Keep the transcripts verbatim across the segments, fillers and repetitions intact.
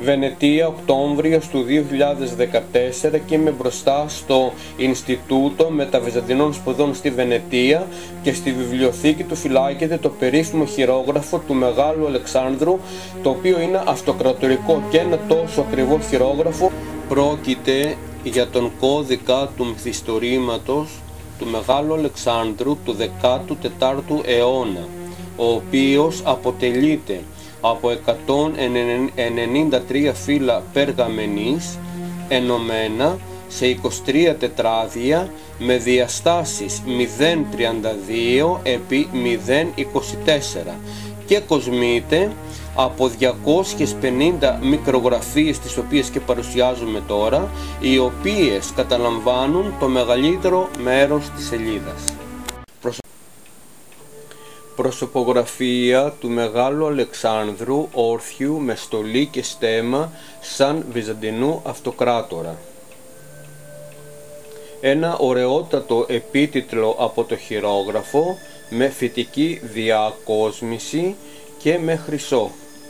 Βενετία, Οκτώβριος του δύο χιλιάδες δεκατέσσερα, και είμαι μπροστά στο Ινστιτούτο Μεταβυζαντινών Σπουδών στη Βενετία και στη βιβλιοθήκη του φυλάγεται το περίφημο χειρόγραφο του Μεγάλου Αλεξάνδρου, το οποίο είναι αυτοκρατορικό και ένα τόσο ακριβό χειρόγραφο. Πρόκειται για τον κώδικα του μυθιστορήματος του Μεγάλου Αλεξάνδρου του δέκατου τετάρτου αιώνα, ο οποίος αποτελείται από εκατόν ενενήντα τρία φύλλα περγαμενής ενωμένα σε είκοσι τρία τετράδια με διαστάσεις μηδέν κόμμα τριάντα δύο επί μηδέν κόμμα είκοσι τέσσερα και κοσμείται από διακόσιες πενήντα μικρογραφίες, τις οποίες και παρουσιάζουμε τώρα, οι οποίες καταλαμβάνουν το μεγαλύτερο μέρος της σελίδας. Προσωπογραφία του Μεγάλου Αλεξάνδρου όρθιου με στολή και στέμμα σαν Βυζαντινού αυτοκράτορα. Ένα ωραιότατο επίτιτλο από το χειρόγραφο με φυτική διακόσμηση και με χρυσό.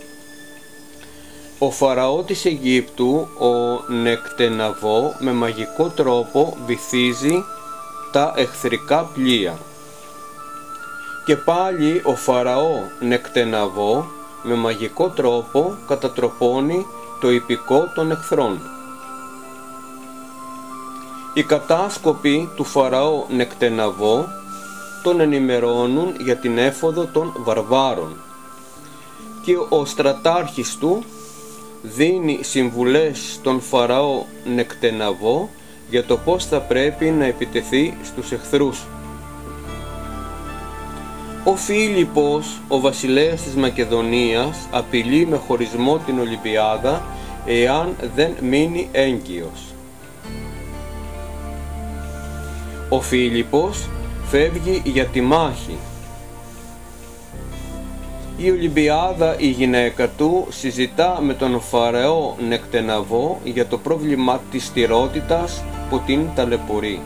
Ο Φαραώ της Αιγύπτου, ο Νεκτεναβώ, με μαγικό τρόπο βυθίζει τα εχθρικά πλοία. Και πάλι ο Φαραώ Νεκτεναβώ με μαγικό τρόπο κατατροπώνει το ιππικό των εχθρών. Οι κατάσκοποι του Φαραώ Νεκτεναβώ τον ενημερώνουν για την έφοδο των βαρβάρων και ο στρατάρχης του δίνει συμβουλές στον Φαραώ Νεκτεναβώ για το πώς θα πρέπει να επιτεθεί στους εχθρούς. Ο Φίλιππος, ο βασιλέας της Μακεδονίας, απειλεί με χωρισμό την Ολυμπιάδα εάν δεν μείνει έγκυος. Ο Φίλιππος φεύγει για τη μάχη. Η Ολυμπιάδα, η γυναίκα του, συζητά με τον Φαραώ Νεκτεναβώ για το πρόβλημα της στηρότητας που την ταλαιπωρεί.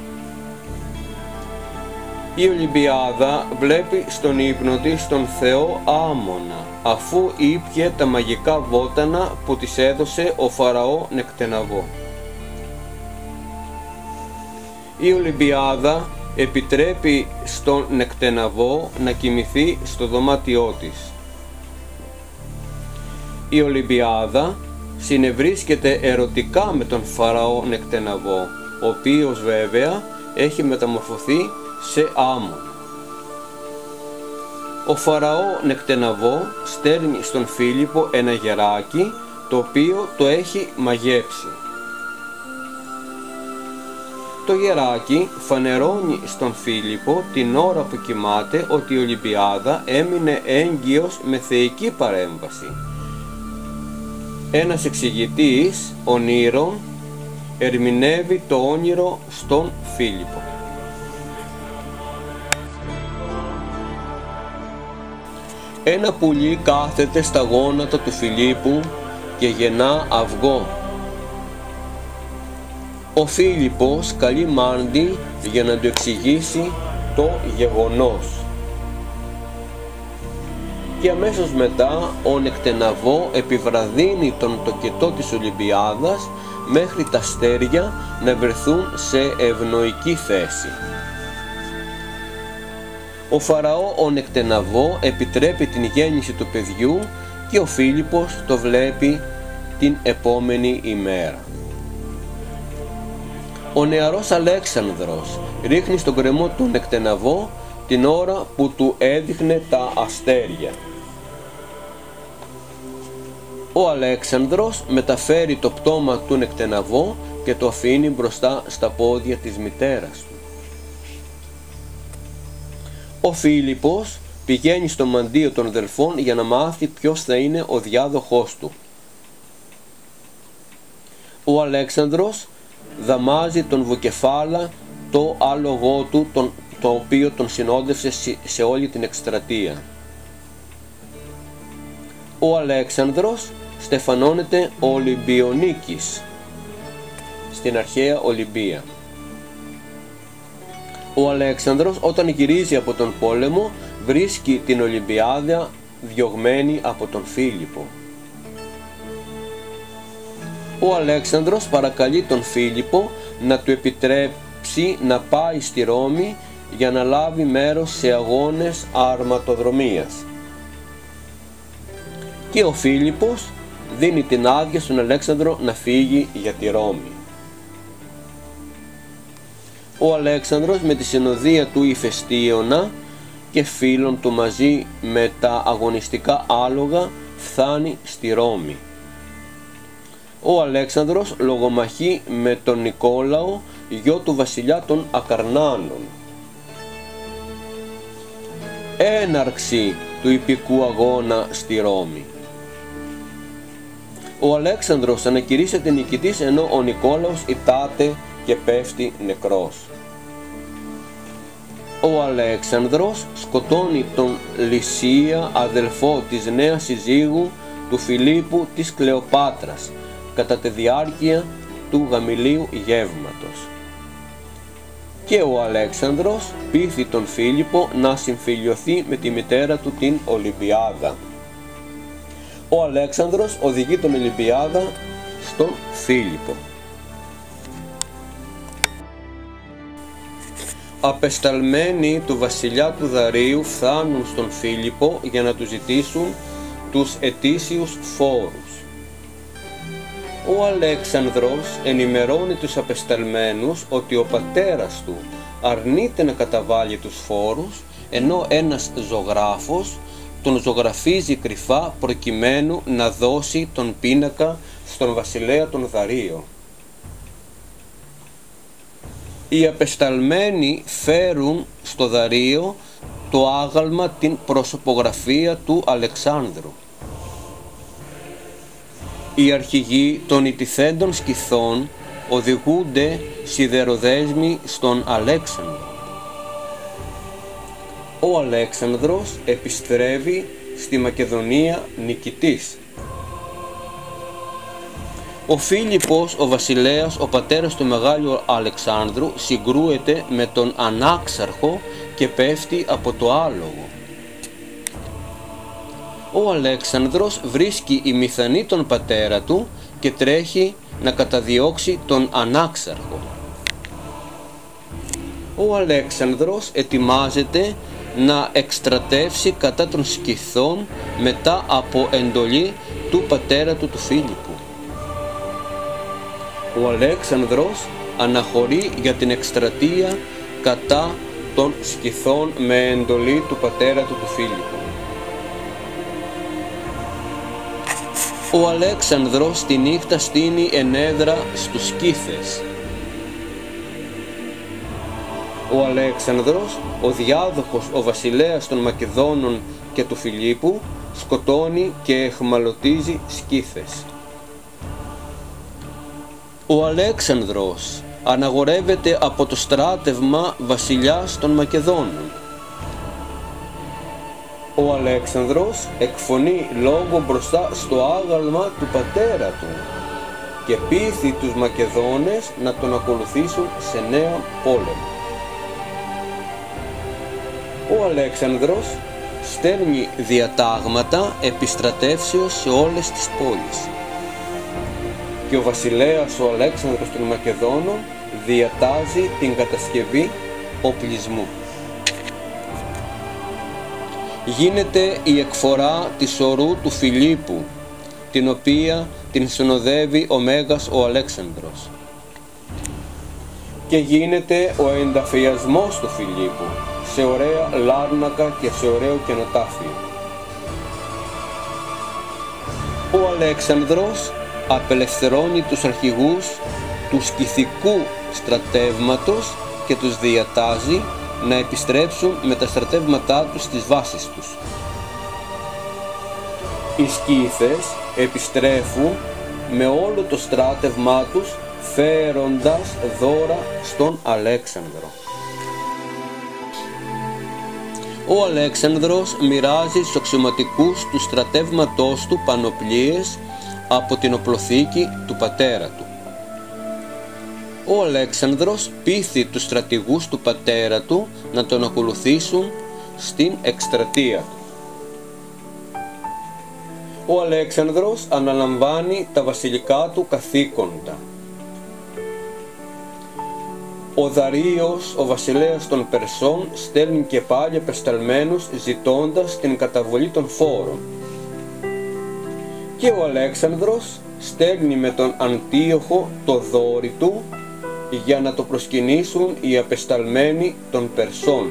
Η Ολυμπιάδα βλέπει στον ύπνο της τον θεό Άμμονα, αφού ήπιε τα μαγικά βότανα που της έδωσε ο Φαραώ Νεκτεναβώ. Η Ολυμπιάδα επιτρέπει στον Νεκτεναβώ να κοιμηθεί στο δωμάτιό της. Η Ολυμπιάδα συνευρίσκεται ερωτικά με τον Φαραώ Νεκτεναβώ, ο οποίος βέβαια έχει μεταμορφωθεί σε άμμον. Ο Φαραώ Νεκτεναβώ στέλνει στον Φίλιππο ένα γεράκι, το οποίο το έχει μαγέψει. Το γεράκι φανερώνει στον Φίλιππο την ώρα που κοιμάται ότι η Ολυμπιάδα έμεινε έγκυος με θεϊκή παρέμβαση. Ένας εξηγητής ονείρων ερμηνεύει το όνειρο στον Φίλιππο. Ένα πουλί κάθεται στα γόνατα του Φιλίππου και γεννά αυγό. Ο Φίλιππος καλεί μάντη για να του εξηγήσει το γεγονός. Και αμέσως μετά ο Νεκτεναβώ επιβραδύνει τον τοκετό της Ολυμπιάδας μέχρι τα αστέρια να βρεθούν σε ευνοϊκή θέση. Ο Φαραώ ο Νεκτεναβώ επιτρέπει την γέννηση του παιδιού και ο Φίλιππος το βλέπει την επόμενη ημέρα. Ο νεαρός Αλέξανδρος ρίχνει στον γκρεμό του Νεκτεναβώ την ώρα που του έδειχνε τα αστέρια. Ο Αλέξανδρος μεταφέρει το πτώμα του Νεκτεναβώ και το αφήνει μπροστά στα πόδια της μητέρας του. Ο Φίλιππος πηγαίνει στο μαντίο των αδελφών για να μάθει ποιος θα είναι ο διάδοχός του. Ο Αλέξανδρος δαμάζει τον Βουκεφάλα, το άλογό του, τον, το οποίο τον συνόδευσε σε όλη την εκστρατεία. Ο Αλέξανδρος στεφανώνεται Ολυμπιονίκης στην αρχαία Ολυμπία. Ο Αλέξανδρος όταν γυρίζει από τον πόλεμο βρίσκει την Ολυμπιάδα διωγμένη από τον Φίλιππο. Ο Αλέξανδρος παρακαλεί τον Φίλιππο να του επιτρέψει να πάει στη Ρώμη για να λάβει μέρος σε αγώνες αρματοδρομίας. Και ο Φίλιππος δίνει την άδεια στον Αλέξανδρο να φύγει για τη Ρώμη. Ο Αλέξανδρος με τη συνοδεία του Ηφαιστίωνα και φίλων του μαζί με τα αγωνιστικά άλογα φθάνει στη Ρώμη. Ο Αλέξανδρος λογομαχεί με τον Νικόλαο, γιο του βασιλιά των Ακαρνάνων. Έναρξη του ιππικού αγώνα στη Ρώμη. Ο Αλέξανδρος ανακηρύσσεται νικητής, ενώ ο Νικόλαος ητάται και πέφτει νεκρός. Ο Αλέξανδρος σκοτώνει τον Λυσία, αδελφό της νέας συζύγου του Φιλίππου της Κλεοπάτρας, κατά τη διάρκεια του γαμηλίου γεύματος. Και ο Αλέξανδρος πείθει τον Φίλιππο να συμφιλιωθεί με τη μητέρα του, την Ολυμπιάδα. Ο Αλέξανδρος οδηγεί τον Ολυμπιάδα στον Φίλιππο. Απεσταλμένοι του βασιλιά του Δαρίου φτάνουν στον Φίλιππο για να του ζητήσουν τους ετήσιους φόρους. Ο Αλέξανδρος ενημερώνει τους απεσταλμένους ότι ο πατέρας του αρνείται να καταβάλει τους φόρους, ενώ ένας ζωγράφος τον ζωγραφίζει κρυφά προκειμένου να δώσει τον πίνακα στον βασιλέα των Δαρίων. Οι απεσταλμένοι φέρουν στο Δαρίο το άγαλμα, την προσωπογραφία του Αλεξάνδρου. Οι αρχηγοί των ιτηθέντων σκυθών οδηγούνται σιδεροδέσμοι στον Αλέξανδρο. Ο Αλέξανδρος επιστρέφει στη Μακεδονία νικητής. Ο Φίλιππος, ο βασιλέας, ο πατέρας του Μεγάλου Αλεξάνδρου, συγκρούεται με τον Ανάξαρχο και πέφτει από το άλογο. Ο Αλέξανδρος βρίσκει ημιθανή τον πατέρα του και τρέχει να καταδιώξει τον Ανάξαρχο. Ο Αλέξανδρος ετοιμάζεται να εκστρατεύσει κατά των σκυθών μετά από εντολή του πατέρα του, του Φίλιππου. Ο Αλέξανδρος αναχωρεί για την εκστρατεία κατά των σκυθών με εντολή του πατέρα του, του Φίλιππου. Ο Αλέξανδρος τη νύχτα στείνει ενέδρα στους σκύθες. Ο Αλέξανδρος, ο διάδοχος, ο βασιλέας των Μακεδόνων και του Φιλίππου, σκοτώνει και εχμαλωτίζει σκύθες. Ο Αλέξανδρος αναγορεύεται από το στράτευμα βασιλιάς των Μακεδόνων. Ο Αλέξανδρος εκφωνεί λόγο μπροστά στο άγαλμα του πατέρα του και πείθει τους Μακεδόνες να τον ακολουθήσουν σε νέο πόλεμο. Ο Αλέξανδρος στέλνει διατάγματα επιστρατεύσεως σε όλες τις πόλεις. Και ο βασιλέας ο Αλέξανδρος των Μακεδόνων διατάζει την κατασκευή οπλισμού. Γίνεται η εκφορά της ορού του Φιλίππου, την οποία την συνοδεύει ο Μέγας ο Αλέξανδρος. Και γίνεται ο ενταφιασμός του Φιλίππου σε ωραία λάρνακα και σε ωραίο κενοτάφιο. Ο Αλέξανδρος απελευθερώνει τους αρχηγούς του σκυθικού στρατεύματος και τους διατάζει να επιστρέψουν με τα στρατεύματά τους στις βάσεις τους. Οι σκύθες επιστρέφουν με όλο το στράτευμά τους, φέροντας δώρα στον Αλέξανδρο. Ο Αλέξανδρος μοιράζει στους αξιωματικούς του στρατεύματός του πανοπλίες από την οπλοθήκη του πατέρα του. Ο Αλέξανδρος πείθει τους στρατηγούς του πατέρα του να τον ακολουθήσουν στην εκστρατεία του. Ο Αλέξανδρος αναλαμβάνει τα βασιλικά του καθήκοντα. Ο Δαρείος, ο βασιλέας των Περσών, στέλνει και πάλι απεσταλμένους ζητώντας την καταβολή των φόρων. Και ο Αλέξανδρος στέλνει με τον Αντίοχο το δόρι του για να το προσκυνήσουν οι απεσταλμένοι των Περσών.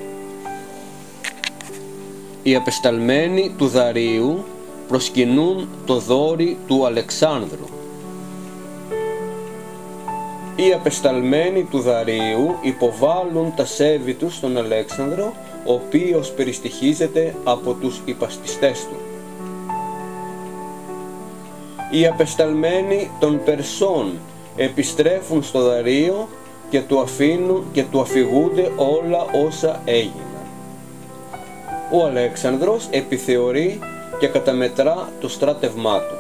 Οι απεσταλμένοι του Δαρείου προσκυνούν το δόρι του Αλεξάνδρου. Οι απεσταλμένοι του Δαρείου υποβάλλουν τα σέβη τους στον Αλέξανδρο, ο οποίος περιστοιχίζεται από τους υπαστιστές του. Οι απεσταλμένοι των Περσών επιστρέφουν στο Δαρείο και του αφήνουν και του αφηγούνται όλα όσα έγιναν. Ο Αλέξανδρος επιθεωρεί και καταμετρά το στράτευμά του.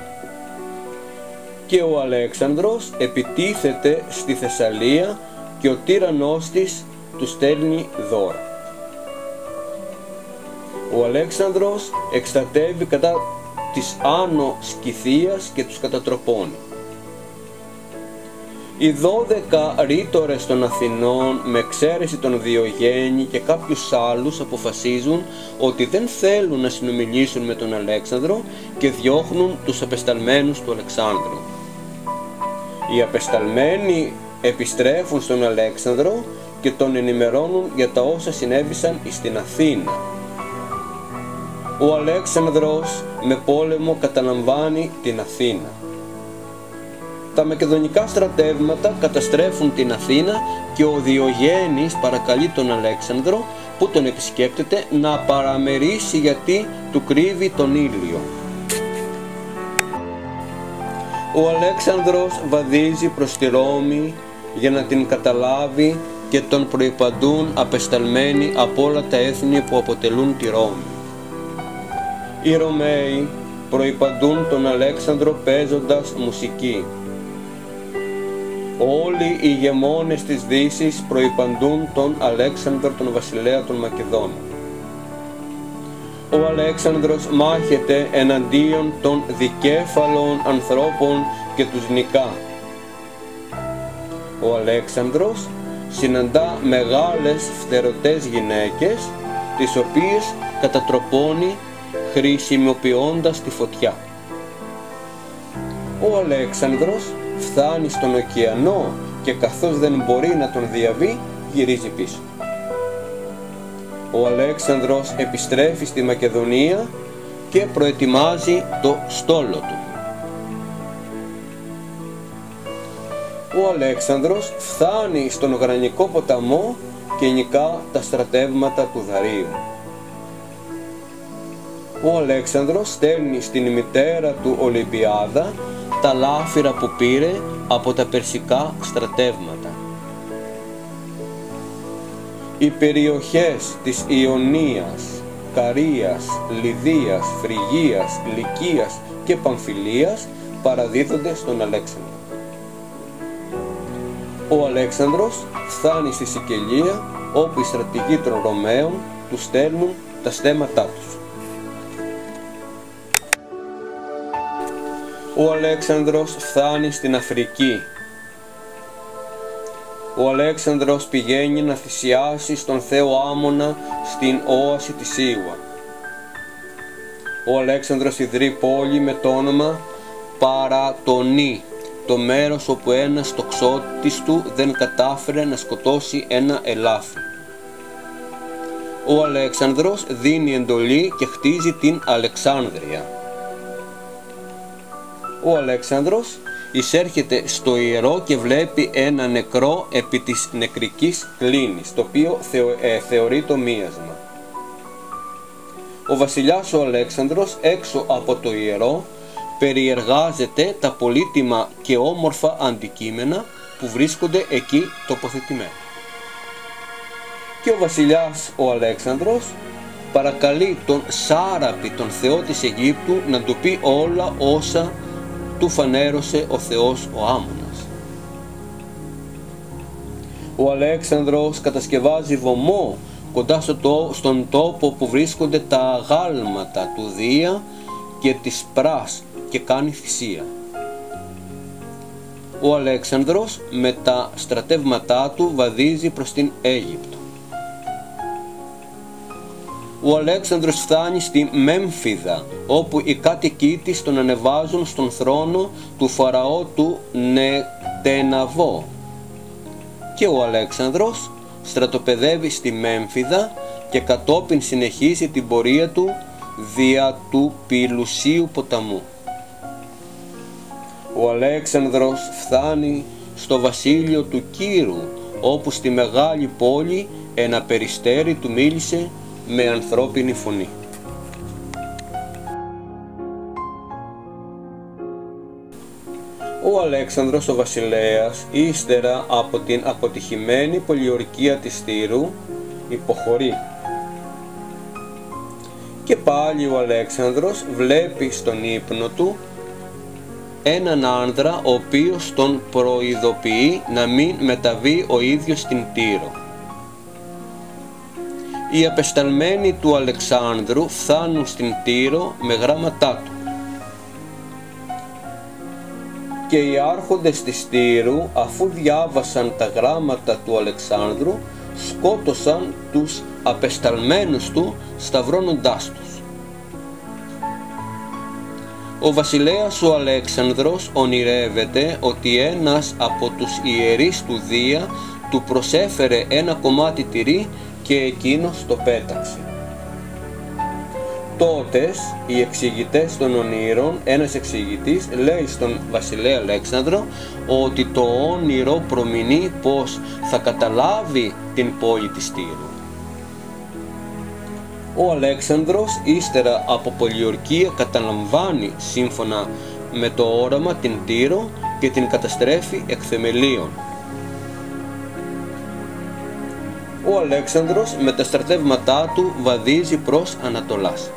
Και ο Αλέξανδρος επιτίθεται στη Θεσσαλία και ο τύραννός της του στέλνει δώρα. Ο Αλέξανδρος εκστρατεύει κατά της Άνω Σκυθίας και τους κατατροπώνει. Οι δώδεκα ρήτορες των Αθηνών, με εξαίρεση τον Διογέννη και κάποιους άλλους, αποφασίζουν ότι δεν θέλουν να συνομιλήσουν με τον Αλέξανδρο και διώχνουν τους απεσταλμένους του Αλεξάνδρου. Οι απεσταλμένοι επιστρέφουν στον Αλέξανδρο και τον ενημερώνουν για τα όσα συνέβησαν στην Αθήνα. Ο Αλέξανδρος με πόλεμο καταλαμβάνει την Αθήνα. Τα μακεδονικά στρατεύματα καταστρέφουν την Αθήνα και ο Διογέννης παρακαλεί τον Αλέξανδρο, που τον επισκέπτεται, να παραμερίσει γιατί του κρύβει τον ήλιο. Ο Αλέξανδρος βαδίζει προς τη Ρώμη για να την καταλάβει και τον προϋπαντούν απεσταλμένοι από όλα τα έθνη που αποτελούν τη Ρώμη. Οι Ρωμαίοι προϋπαντούν τον Αλέξανδρο παίζοντας μουσική. Όλοι οι ηγεμόνες της Δύσης προϋπαντούν τον Αλέξανδρο, τον βασιλέα των Μακεδόνων. Ο Αλέξανδρος μάχεται εναντίον των δικέφαλων ανθρώπων και τους νικά. Ο Αλέξανδρος συναντά μεγάλες φτερωτές γυναίκες, τις οποίες κατατροπώνει χρησιμοποιώντας τη φωτιά. Ο Αλέξανδρος φτάνει στον ωκεανό και καθώς δεν μπορεί να τον διαβεί, γυρίζει πίσω. Ο Αλέξανδρος επιστρέφει στη Μακεδονία και προετοιμάζει το στόλο του. Ο Αλέξανδρος φτάνει στον Γρανικό ποταμό και νικά τα στρατεύματα του Δαρείου. Ο Αλέξανδρος στέλνει στην μητέρα του Ολυμπιάδα τα λάφυρα που πήρε από τα περσικά στρατεύματα. Οι περιοχές της Ιωνίας, Καρίας, Λιδίας, Φρυγίας, Λυκίας και Παμφιλίας παραδίδονται στον Αλέξανδρο. Ο Αλέξανδρος φτάνει στη Σικελία, όπου οι στρατηγοί των Ρωμαίων του στέλνουν τα στέματά τους. Ο Αλέξανδρος φτάνει στην Αφρική. Ο Αλέξανδρος πηγαίνει να θυσιάσει στον Θεό Άμμονα στην όαση της Ήουα. Ο Αλέξανδρος ιδρύει πόλη με το όνομα Παρατονή, το μέρος όπου ένας τοξότης του δεν κατάφερε να σκοτώσει ένα ελάφι. Ο Αλέξανδρος δίνει εντολή και χτίζει την Αλεξάνδρεια. Ο Αλέξανδρος εισέρχεται στο ιερό και βλέπει ένα νεκρό επί της νεκρικής κλίνης, το οποίο θεω, ε, θεωρεί το μίασμα. Ο βασιλιάς ο Αλέξανδρος έξω από το ιερό περιεργάζεται τα πολύτιμα και όμορφα αντικείμενα που βρίσκονται εκεί τοποθετημένα. Και ο βασιλιάς ο Αλέξανδρος παρακαλεί τον Σάραπη, τον θεό της Αιγύπτου, να του πει όλα όσα του φανέρωσε ο θεός ο Άμμονας. Ο Αλέξανδρος κατασκευάζει βωμό κοντά στο, στον τόπο που βρίσκονται τα αγάλματα του Δία και της πράς και κάνει θυσία. Ο Αλέξανδρος με τα στρατεύματά του βαδίζει προς την Αίγυπτο. Ο Αλέξανδρος φτάνει στη Μέμφυδα, όπου οι κάτοικοί της τον ανεβάζουν στον θρόνο του Φαραώ του Νεκτεναβώ. Και ο Αλέξανδρος στρατοπεδεύει στη Μέμφυδα και κατόπιν συνεχίζει την πορεία του δια του Πηλουσίου ποταμού. Ο Αλέξανδρος φτάνει στο βασίλειο του Κύρου, όπου στη μεγάλη πόλη ένα περιστέρι του μίλησε με ανθρώπινη φωνή. Ο Αλέξανδρος ο βασιλέας, ύστερα από την αποτυχημένη πολιορκία της Τύρου, υποχωρεί. Και πάλι ο Αλέξανδρος βλέπει στον ύπνο του έναν άνδρα ο οποίος τον προειδοποιεί να μην μεταβεί ο ίδιος στην Τύρο. Οι απεσταλμένοι του Αλεξάνδρου φτάνουν στην Τύρο με γράμματά του. Και οι άρχοντες της Τύρου, αφού διάβασαν τα γράμματα του Αλεξάνδρου, σκότωσαν τους απεσταλμένους του σταυρώνοντάς τους. Ο βασιλέας ο Αλέξανδρος ονειρεύεται ότι ένας από τους ιερείς του Δία του προσέφερε ένα κομμάτι τυρί και εκείνος το πέταξε. Τότες οι εξηγητές των ονείρων, ένας εξηγητής λέει στον βασιλέα Αλέξανδρο ότι το όνειρο προμηνεί πως θα καταλάβει την πόλη της Τύρου. Ο Αλέξανδρος ύστερα από πολιορκία καταλαμβάνει σύμφωνα με το όραμα την Τύρο και την καταστρέφει εκ θεμελίων. Ο Αλέξανδρος με τα στρατεύματά του βαδίζει προς Ανατολάς.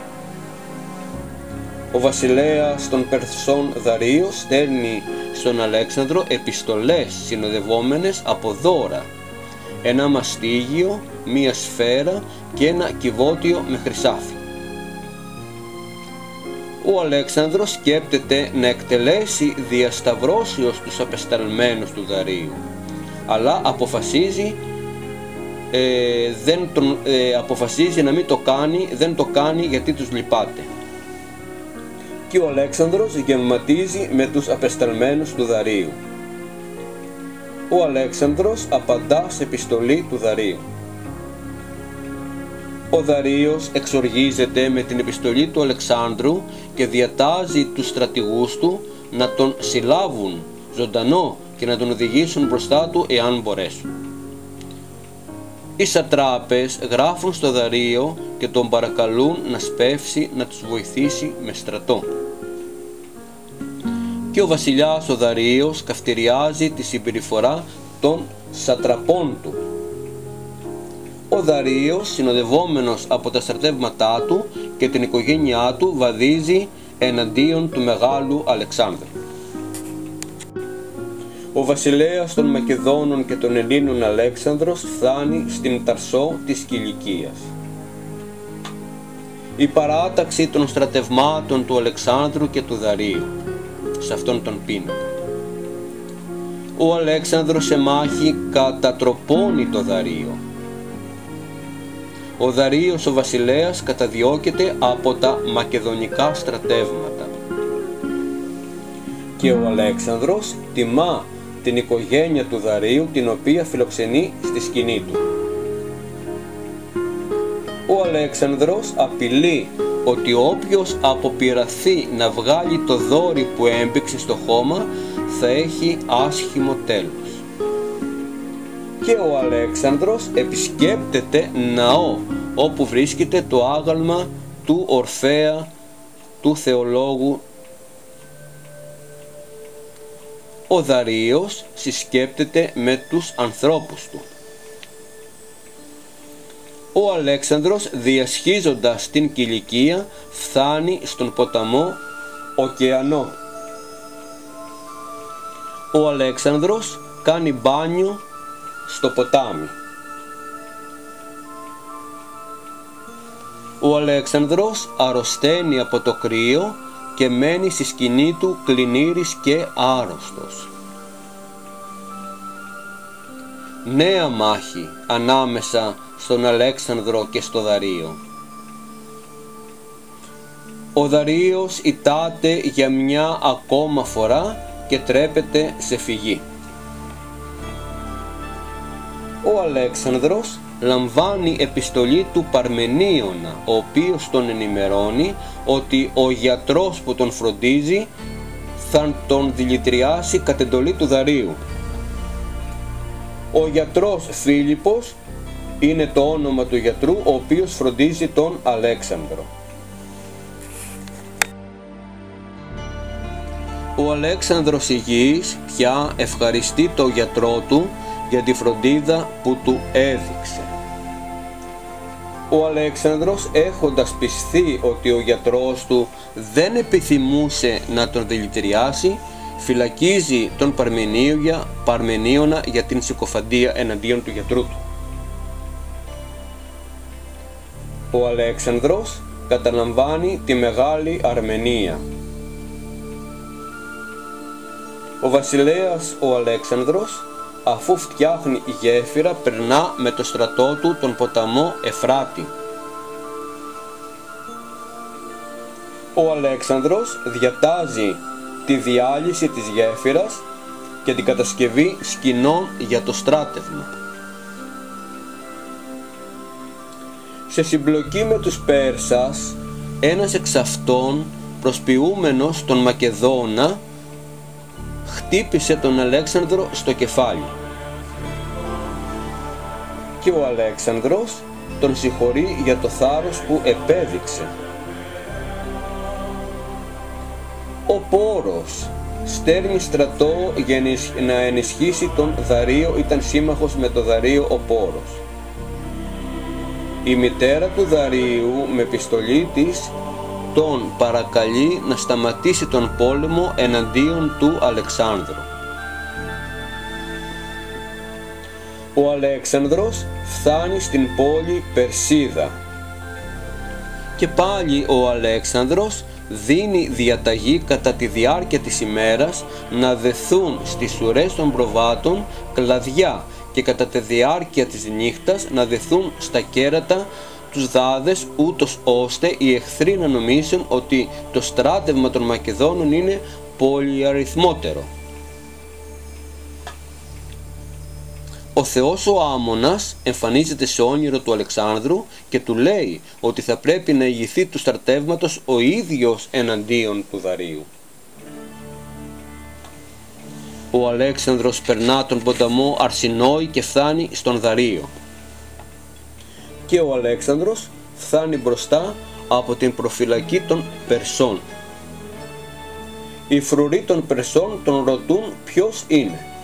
Ο βασιλέας των Περσών Δαρείος στέλνει στον Αλέξανδρο επιστολές συνοδευόμενες από δώρα, ένα μαστίγιο, μία σφαίρα και ένα κυβότιο με χρυσάφι. Ο Αλέξανδρος σκέπτεται να εκτελέσει διασταυρώσεως τους απεσταλμένους του Δαρείου, αλλά αποφασίζει, ε, δεν τον, ε, αποφασίζει να μην το κάνει, δεν το κάνει γιατί τους λυπάται. Και ο Αλέξανδρος γεμματίζει με τους απεσταλμένους του Δαρείου. Ο Αλέξανδρος απαντά σε επιστολή του Δαρείου. Ο Δαρείος εξοργίζεται με την επιστολή του Αλεξάνδρου και διατάζει τους στρατηγούς του να τον συλλάβουν ζωντανό και να τον οδηγήσουν μπροστά του εάν μπορέσουν. Οι σατράπες γράφουν στο Δαρείο και τον παρακαλούν να σπεύσει να τους βοηθήσει με στρατό. Και ο βασιλιάς ο Δαρείος καυτηριάζει τη συμπεριφορά των σατραπών του. Ο Δαρείος, συνοδευόμενος από τα στρατεύματά του και την οικογένειά του, βαδίζει εναντίον του μεγάλου Αλεξάνδρου. Ο βασιλέας των Μακεδόνων και των Ελλήνων Αλέξανδρος φτάνει στην Ταρσό της Κιλικίας. Η παράταξη των στρατευμάτων του Αλεξάνδρου και του Δαρείου σε αυτόν τον πίνακα. Ο Αλέξανδρος σε μάχη κατατροπώνει το Δαρείο. Ο Δαρείος ο βασιλέας καταδιώκεται από τα μακεδονικά στρατεύματα. Και ο Αλέξανδρος τιμά την οικογένεια του Δαρείου, την οποία φιλοξενεί στη σκηνή του. Ο Αλέξανδρος απειλεί ότι όποιος αποπειραθεί να βγάλει το δόρυ που έμπηξε στο χώμα θα έχει άσχημο τέλος. Και ο Αλέξανδρος επισκέπτεται ναό όπου βρίσκεται το άγαλμα του Ορφέα του θεολόγου. Ο Δαρείος συσκέπτεται με τους ανθρώπους του. Ο Αλέξανδρος, διασχίζοντας την Κιλικία, φτάνει στον ποταμό Ωκεανό. Ο Αλέξανδρος κάνει μπάνιο στο ποτάμι. Ο Αλέξανδρος αρρωσταίνει από το κρύο και μένει στη σκηνή του κλινήρης και άρρωστος. Νέα μάχη ανάμεσα στον Αλέξανδρο και στο Δαρείο. Ο Δαρείος ητάται για μια ακόμα φορά και τρέπεται σε φυγή. Ο Αλέξανδρος λαμβάνει επιστολή του Παρμενίωνα, ο οποίος τον ενημερώνει ότι ο γιατρός που τον φροντίζει θα τον δηλητηριάσει κατ' εντολή του Δαρείου. Ο γιατρός Φίλιππος είναι το όνομα του γιατρού ο οποίος φροντίζει τον Αλέξανδρο. Ο Αλέξανδρος υγιής πια ευχαριστεί τον γιατρό του για τη φροντίδα που του έδειξε. Ο Αλέξανδρος, έχοντας πιστεί ότι ο γιατρός του δεν επιθυμούσε να τον δηλητηριάσει, φυλακίζει τον Παρμενίωνα για την συκοφαντία εναντίον του γιατρού του. Ο Αλέξανδρος καταλαμβάνει τη Μεγάλη Αρμενία. Ο βασιλέας ο Αλέξανδρος, αφού φτιάχνει γέφυρα, περνά με το στρατό του τον ποταμό Εφράτη. Ο Αλέξανδρος διατάζει τη διάλυση της γέφυρας και την κατασκευή σκηνών για το στράτευμα. Σε συμπλοκή με τους Πέρσας, ένας εξ αυτών, προσποιούμενος τον Μακεδόνα, χτύπησε τον Αλέξανδρο στο κεφάλι και ο Αλέξανδρος τον συγχωρεί για το θάρρος που επέδειξε. Ο Πόρος στέλνει στρατό για να ενισχύσει τον Δαρείο, ήταν σύμμαχος με τον Δαρείο ο Πόρος. Η μητέρα του Δαρείου με επιστολή της τον παρακαλεί να σταματήσει τον πόλεμο εναντίον του Αλεξάνδρου. Ο Αλέξανδρος φτάνει στην πόλη Περσίδα και πάλι ο Αλέξανδρος δίνει διαταγή κατά τη διάρκεια της ημέρας να δεθούν στις ουρές των προβάτων κλαδιά και κατά τη διάρκεια της νύχτας να δεθούν στα κέρατα τους δάδες, ούτως ώστε οι εχθροί να νομίζουν ότι το στράτευμα των Μακεδόνων είναι πολυαριθμότερο. Ο θεός ο Άμμονας εμφανίζεται σε όνειρο του Αλεξάνδρου και του λέει ότι θα πρέπει να ηγηθεί του στρατεύματος ο ίδιος εναντίον του Δαρείου. Ο Αλέξανδρος περνά τον ποταμό Αρσινόη και φτάνει στον Δαρείο. Και ο Αλέξανδρος φτάνει μπροστά από την προφυλακή των Περσών. Οι φρουροί των Περσών τον ρωτούν ποιος είναι.